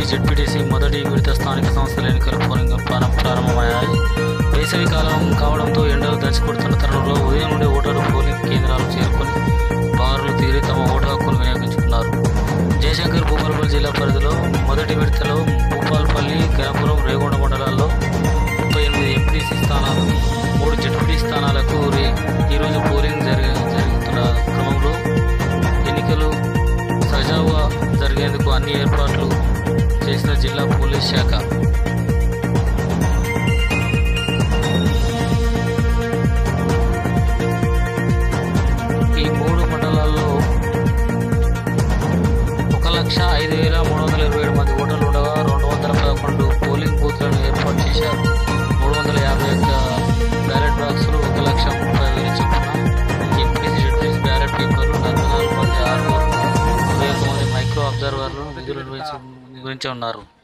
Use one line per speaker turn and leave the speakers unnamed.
ZPTC మొదటి విడత స్థానిక సంస్థల ఎన్నికల పోలింగ్ ప్రారంభమయ్యాయి. వేసవి కాలం కావడంతో ఎండలు దంచికొడుతున్న తరుణంలో ఉదయం నుండి ఓటర్లు పోలింగ్ కేంద్రాలు చేరుకొని బారులు తీరి తమ ఓటు హక్కును వినియోగించుకున్నారు. జయశంకర్ భూపాలపల్లి జిల్లా పరిధిలో మొదటి విడతలో భూపాలపల్లి, గణపురం, రేగొండ మండలాల్లో 38 ఎంపీటీసీ స్థానాలు, 3 జెడ్పీటీ స్థానాలకు ఈరోజు పోలింగ్ జరుగుతున్న క్రమంలో ఎన్నికలు సజావుగా జరిగేందుకు అన్ని ఏర్పాట్లు చేసిన జిల్లా పోలీస్ శాఖ. ఈ 3 మండలాల్లో 1,05,327 మంది ఓటర్లు ఉండగా 211 పోలింగ్ బూత్లను ఏర్పాటు చేశారు. 351 బ్యాలెట్ బాక్సులు, 1,30,000 చొప్పున ఎంపీటీసీ, జెడ్పీటీసీ బ్యాలెట్ పేపర్లు, 44 మంది ఆర్ఓలు, 29 మైక్రో అబ్జర్వర్లను విధులు నిర్వహించి ఉన్నారు.